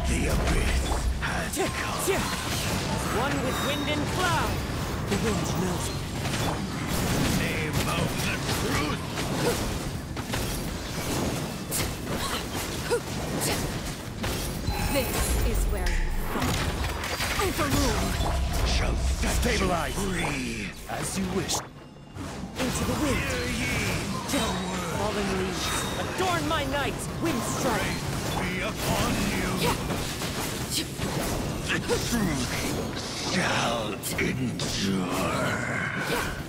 The abyss has come. One with wind and cloud. The wind knows me. Name of the truth. This is where you fall. Overruled. Shall Stabilize. free. As you wish. Into the wind. Hear ye. Fallen leaves. Adorn my night. Wind strike. Be upon you. The truth shall endure.